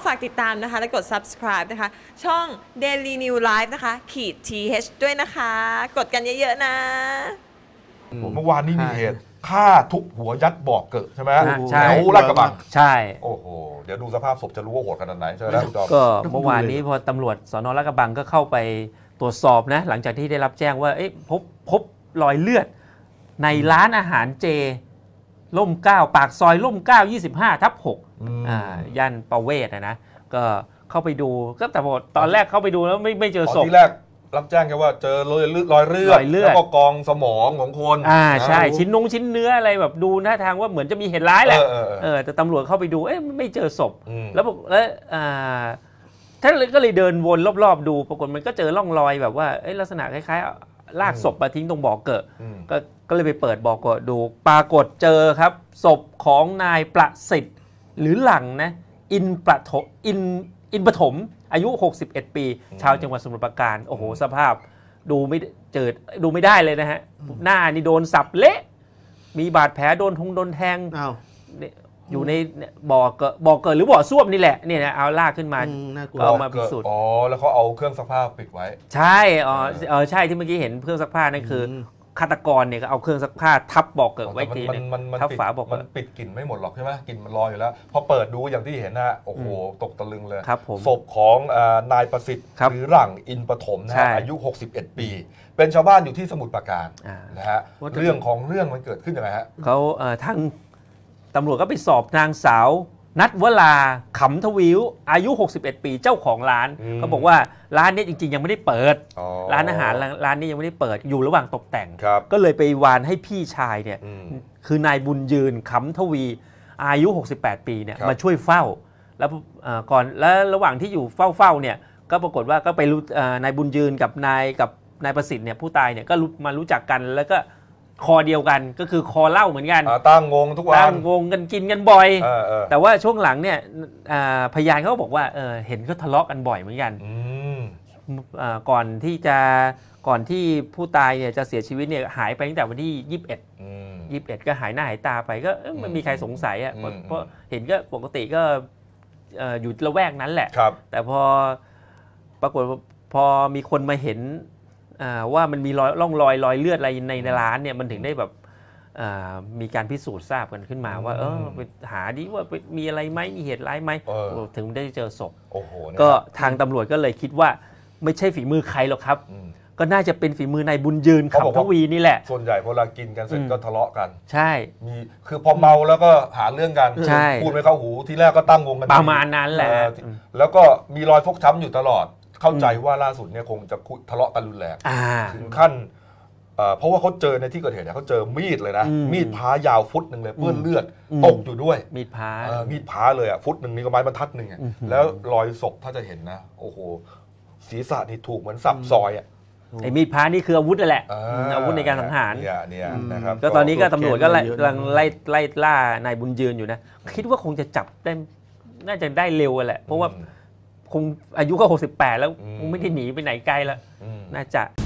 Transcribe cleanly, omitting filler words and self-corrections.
ากติดตามนะคะและกด subscribe นะคะช่อง Daily New Life นะคะ-th ด้วยนะคะกดกันเยอะๆนะเมื่อวานนี้มีเหตุฆ่าทุบหัวยัดบ่อเกิดใช่ไหมแถวลาดกระบังใช่โอ้โหเดี๋ยวดูสภาพศพจะรู้ว่าโหดขนาดไหนใช่ไหมครับก็เมื่อวานนี้พอตำรวจสน.ลาดกระบังก็เข้าไปตรวจสอบนะหลังจากที่ได้รับแจ้งว่าพบรอยเลือดในร้านอาหารเจร่มเกล้าปากซอยร่มเกล้า 25/6ย่านประเวศนะก็เข้าไปดูก็แต่ตอนแรกเข้าไปดูแล้วไม่เจอศพที่แรกรับแจ้งแค่ว่าเจอรอยเลือดแล้วก็กองสมองของคนใช่ชิ้นเนื้ออะไรแบบดูท่าทางว่าเหมือนจะมีเหตุร้ายแหละแต่ตำรวจเข้าไปดูไม่เจอศพแล้วท่านก็เลยเดินวนรอบๆดูปรากฏมันก็เจอร่องรอยแบบว่าลักษณะคล้ายๆลากศพมาทิ้งตรงบ่อเกิดก็เลยไปเปิดบ่อเกิดดูปรากฏเจอครับศพของนายประสิทธิ์หรือหลังนะอินปฐมอายุ 61 ปีชาวจังหวัดสมุทรปราการโอ้โหสภาพดูไม่ได้เลยนะฮะหน้านี่โดนสับเละมีบาดแผลโดนแทงอยู่ในบ่อเกิดหรือบ่อส้วมนี่แหละเนี่ยนะเอาลากขึ้นมาเอามาพิสูจน์แล้วเขาเอาเครื่องซักผ้าปิดไว้ใช่ใช่ที่เมื่อกี้เห็นเครื่องซักผ้านั่นคือฆาตกรเนี่ยก็เอาเครื่องซักผ้าทับบ่อเกิดไว้ทีนึงทับฝาบ่อเกิดมันปิดกลิ่นไม่หมดหรอกใช่ไหมกลิ่นมันลอยอยู่แล้วพอเปิดดูอย่างที่เห็นนะโอ้โหตกตะลึงเลยศพของนายประสิทธิ์หรือหลังอินปฐมนะฮะอายุ61 ปีเป็นชาวบ้านอยู่ที่สมุทรปราการนะฮะเรื่องมันเกิดขึ้นยังไงฮะเขาทางตำรวจก็ไปสอบนางสาวนัทวราขำทวิวอายุ 61 ปีเจ้าของร้านเขาบอกว่าร้านนี้จริงๆยังไม่ได้เปิดร้านอาหารร้านนี้ยังไม่ได้เปิดอยู่ระหว่างตกแต่งก็เลยไปวานให้พี่ชายเนี่ยคือนายบุญยืนขำทวีอายุ 68 ปีเนี่ยมาช่วยเฝ้าแล้วก่อนแล้วระหว่างที่อยู่เฝ้าเนี่ยก็ปรากฏว่าก็ไปนายบุญยืนกับนายประสิทธิ์เนี่ยผู้ตายเนี่ยก็มารู้จักกันแล้วก็คอเดียวกันก็คือคอเหล้าเหมือนกันตั้งวงทุกวันตั้งวงกันกินกันบ่อยแต่ว่าช่วงหลังเนี่ยพยานเขาบอกว่าเห็นเขาทะเลาะกันบ่อยเหมือนกันก่อนที่ผู้ตายเนี่ยจะเสียชีวิตเนี่ยหายไปตั้งแต่วันที่21ก็หายหน้าหายตาไปก็ไม่มีใครสงสัยอ่ะเพราะเห็นก็ปกติก็อยู่ละแวกนั้นแหละแต่พอปรากฏพอมีคนมาเห็นว่ามันมีร่องรอยเลือดอะไรในร้านเนี่ยมันถึงได้แบบมีการพิสูจน์ทราบกันขึ้นมาว่าไปหาดิว่ามีอะไรไหมมีเหตุร้ายไหมถึงได้เจอศพก็ทางตำรวจก็เลยคิดว่าไม่ใช่ฝีมือใครหรอกครับก็น่าจะเป็นฝีมือนายบุญยืนขำทวีนี่แหละส่วนใหญ่พอเรากินกันเสร็จก็ทะเลาะกันใช่คือพอเมาแล้วก็หาเรื่องกันพูดไม่เข้าหูทีแรกก็ตั้งวงกันประมาณนั้นแหละแล้วก็มีรอยฟกช้ำอยู่ตลอดเข้าใจว่าล่าสุดเนี่ยคงจะทะเลาะกันรุนแรงถึงขั้นเพราะว่าเขาเจอในที่เกิดเหตุเนี่ยเขาเจอมีดเลยนะมีดพายาวฟุตหนึ่งเลยเปื้อนเลือดตกอยู่ด้วยมีดพาเลยอ่ะฟุตหนึ่งนี่ก็ไม้บรรทัดหนึ่งแล้วรอยศพถ้าจะเห็นนะโอ้โหศีรษะนี่ถูกเหมือนสับซอยอ่ะไอ้มีดพานี่คืออาวุธนั่นแหละอาวุธในการสังหารเนี่ยนะครับก็ตอนนี้ก็ตำรวจก็กำลังไล่ล่านายบุญยืนอยู่นะคิดว่าคงจะจับได้น่าจะได้เร็วแหละเพราะว่าคงอายุก็68แล้วคงไม่ได้หนีไปไหนไกลแล้วน่าจะ